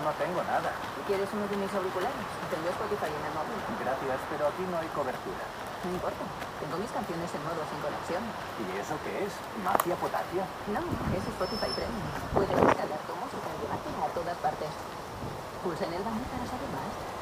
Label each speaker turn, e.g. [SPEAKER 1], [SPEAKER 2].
[SPEAKER 1] no tengo nada.
[SPEAKER 2] ¿Quieres uno de mis auriculares? Tengo Spotify en el móvil.
[SPEAKER 1] Gracias, pero aquí no hay cobertura.
[SPEAKER 2] No importa. Tengo mis canciones en modo sin conexión.
[SPEAKER 1] ¿Y eso qué es? ¿Mafia potasia?
[SPEAKER 2] No, es Spotify Premium. Puedes descargar tu música y llevártela a todas partes. Pulsa en el banner para saber más.